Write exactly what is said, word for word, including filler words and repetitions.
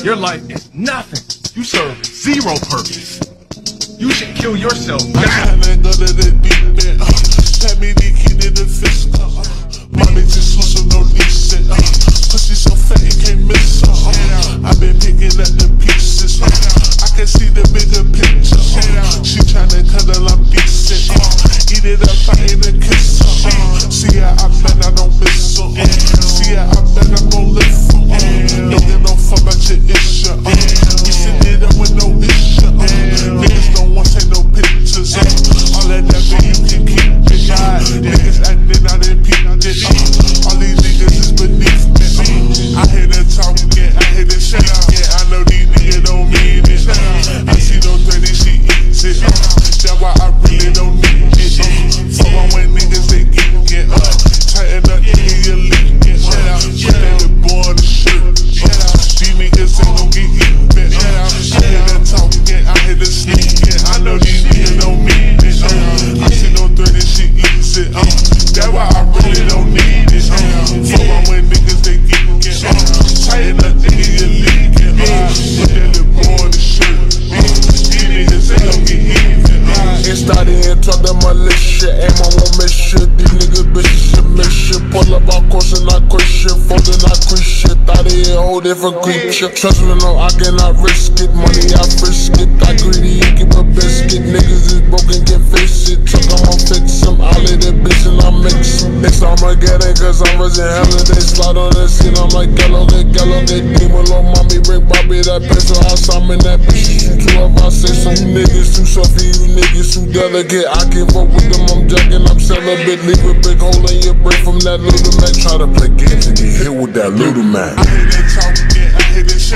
Your life is nothing. You serve zero purpose. You should kill yourself now. I kinda go to the deep end. Tell me the key to the fish. Mommy just switch up no decent. Pussy so fat it can't miss. I've been picking up the pieces. I can see the bigger picture. She tryna cuddle, I'm decent. Eat it up, I ain't a kiss. See how I bet I don't miss her. See how I bet I'm gon' live for her. Nigga don't fuck about your issue. We sit it up with no issue. Niggas don't want take no pictures. All that that you can keep it. Niggas acting out in peep it. All these niggas is beneath me. I hear them talking, I hear them speaking. I know these niggas don't mean it. I see no thirty, she eats it. That's why I really don't need it. Fuck on when niggas they geek it. Tighten up, nigga, you leak it. Put that boy on the shirt. These niggas ain't gon' get eaten. I hear them talking, I hear them sneaking. I know these niggas don't mean it. I see no thirty, she eats it. That's why I really don't need it. Fuck on when niggas they geek it. Tighten up, nigga, you leak it. Put that boy on the shirt. These niggas ain't gon' get eaten. It started and talk that militia, aim I won't miss shit. These niggas bitches should miss shit. Pull up our course and I quit shit. Folding I quit shit. Thought he a whole different creature. Trust me, no, I cannot risk it. Money I frisk it. I greedy, you keep a biscuit. Niggas is broken, can fix it. Truck, I'ma fix him. I let that bitch and I mix him. Next time I get it, cause I'm raising hell and they slide on the scene. I'm like, gallo, get gallo, get demon. Little mommy, bring Bobby that pencil. I summon that bitch. Shoot you up, I say some niggas too soft for you niggas too delicate. I can't fuck with them, I'm jacking, I'm celibate. Leave a big hole in your brain from that little man. Try to play games and get hit with that little man. I hear them talking, I hear them